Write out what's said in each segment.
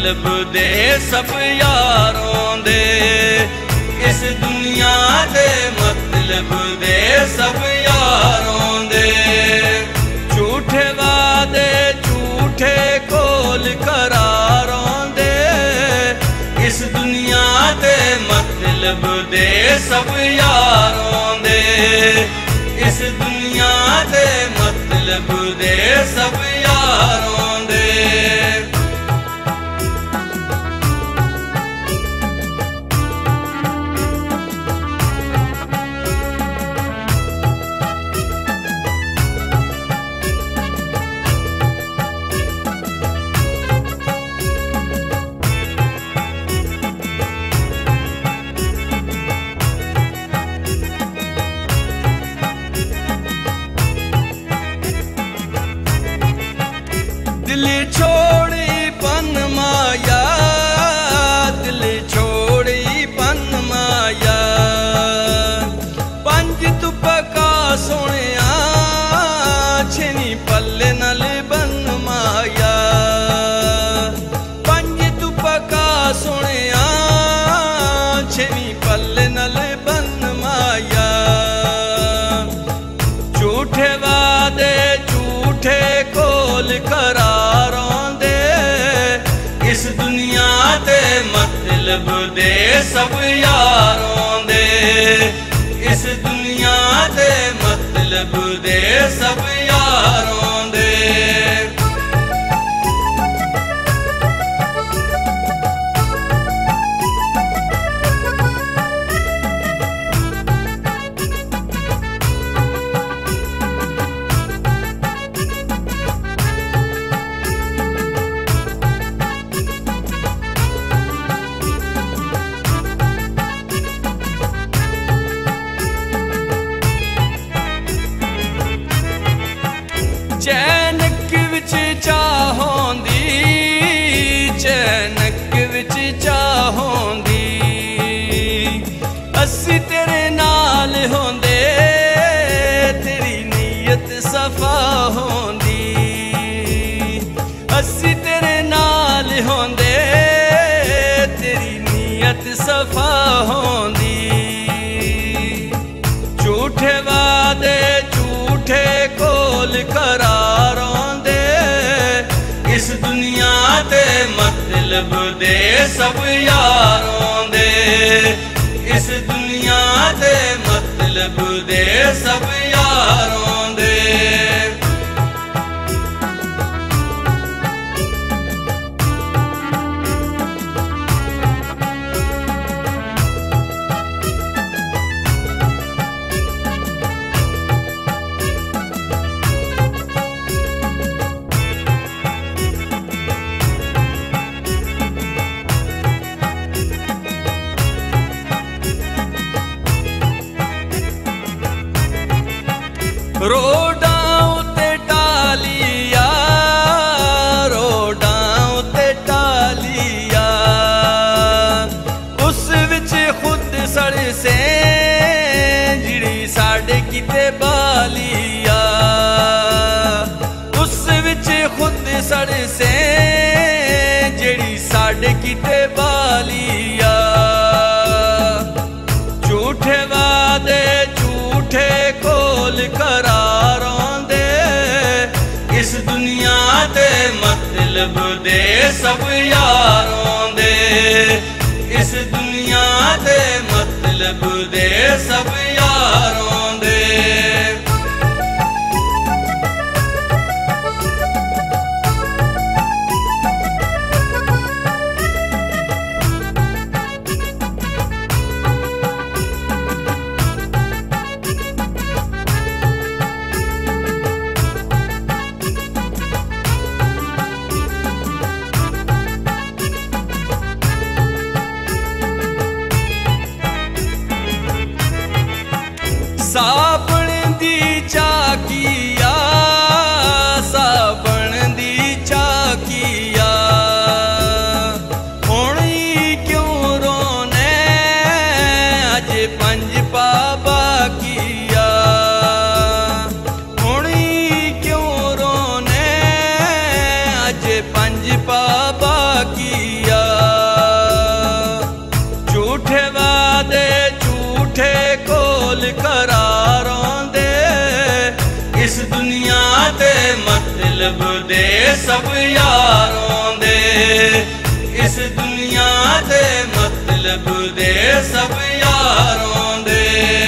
मतलब दे सब यारों दे, इस दुनिया दे मतलब दे सब यारों दे। झूठे वादे झूठे कोल करारों दे, इस दुनिया दे मतलब दे सब यारों दे, इस दुनिया दे मतलब दे सब यारों दे। दिल छोड़ी पन माया, दिल छोड़ी पन माया, पंज तू पका सोनिया छेनी पल्ले नल बन माया। पंज तू पका सोनिया छेनी पल्ले नल बन माया। झूठे वादे झूठे कोल करारों दे, इस दुनिया दे मतलब दे सब यारों दे, इस दुनिया दे मतलब दे सब यारों दे। चैनक विच चाहोंदी, चैनक विच चाहोंदी, असी तेरे नाल होंदे तेरी नीयत सफा होंदी। असी तेरे नाल होंदे तेरी नीयत सफा होंदी। झूठे वादे झूठे कोल करारों दे, इस दुनिया दे मतलब दे सब यारों दे, इस दुनिया दे मतलब दे सब यारों दे। रोडां उत्ते टालिया, रोडां उत्ते टालिया, उस विच खुद सड़ से जिड़ी साढ़े किते बालिया। उस विच खुद सड़ से जिड़ी साढ़े किते बालिया। झूठे वादे झूठे कोल करारों दे, इस दुनिया दे मतलब दे सब यारों दे, इस दुनिया दे मतलब दे सब यारों दे। साबण मतलब दे सब यारों दे, इस दुनिया दे मतलब दे सब यारों दे।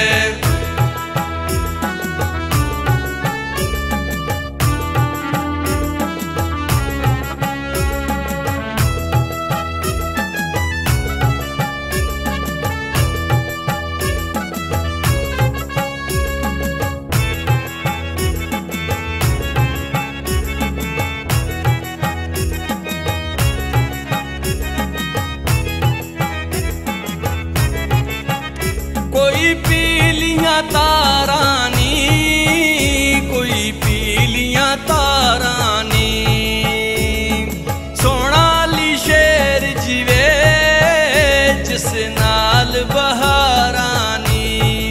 कोई पीलियां तारानी, कोई पीलियां तारानी, सोना ली शेर जीवे जिस नाल बहारानी,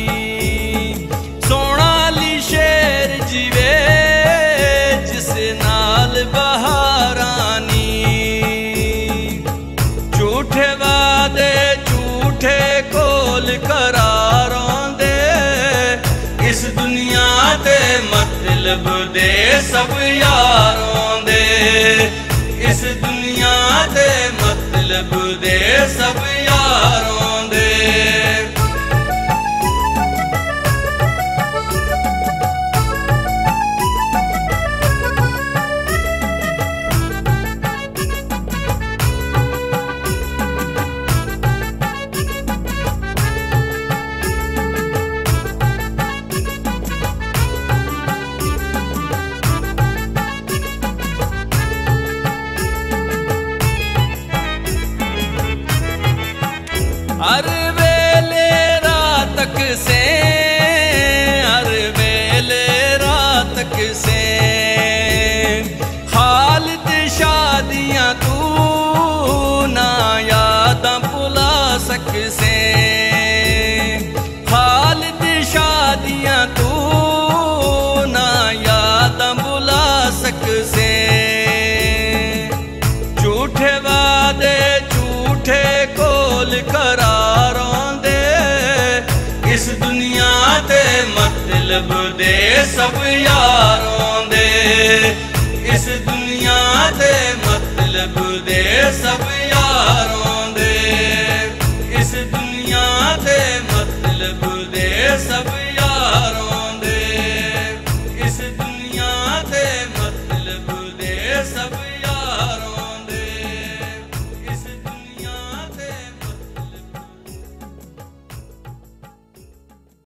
सोना ली शेर जीवे जिस नाल बहारानी। झूठे वादे झूठे कोल करारों दे, इस दुनिया दे मतलब दे सब यारों दे, इस दुनिया दे मतलब दे सब यारों दे। हर वेले रातक से, हर वेले रातक से, खालिद शादियां तू ना यादां भुला सक से, खालिद शादियां तू ना यादां भुला सक से। झूठे वादे झूठे कोल करारों दे, इस दुनिया दे मतलब दे सब यारों दे, इस दुनिया दे मतलब दे सब